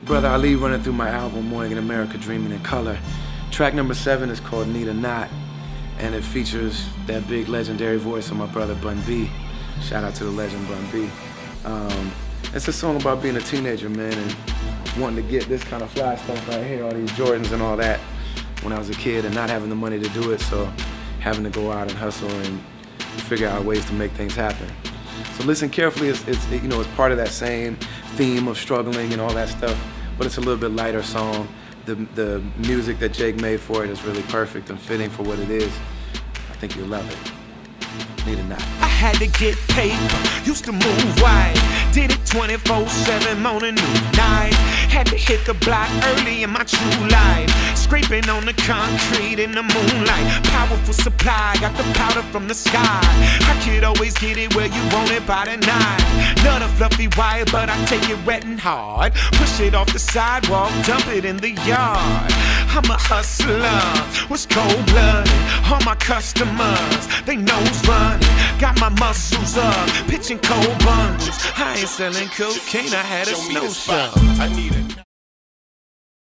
Brother Ali running through my album, Morning in America, Dreaming in Color. Track number 7 is called Need a Knot, and it features that big legendary voice of my brother Bun B. Shout out to the legend Bun B. It's a song about being a teenager, man, and wanting to get this kind of fly stuff right here, all these Jordans and all that, when I was a kid and not having the money to do it, so having to go out and hustle and figure out ways to make things happen. So listen carefully, it's part of that same theme of struggling and all that stuff, but it's a little bit lighter song. The music that Jake made for it is really perfect and fitting for what it is. I think you'll love it. Need a Knot. I had to get paper, used to move wide. Did it 24/7, morning, noon, night. Had to hit the block early in my true life. Scraping on the concrete in the moonlight. Powerful supply, got the powder from the sky. I could always get it where you want it by the night. Not a fluffy wire, but I take it wet and hard. Push it off the sidewalk, dump it in the yard. I'm a hustler, was cold-blooded. All my customers, they nose running. Got my muscles up, pitching cold bundles. I ain't selling cocaine, I had a snow shovel. I need it.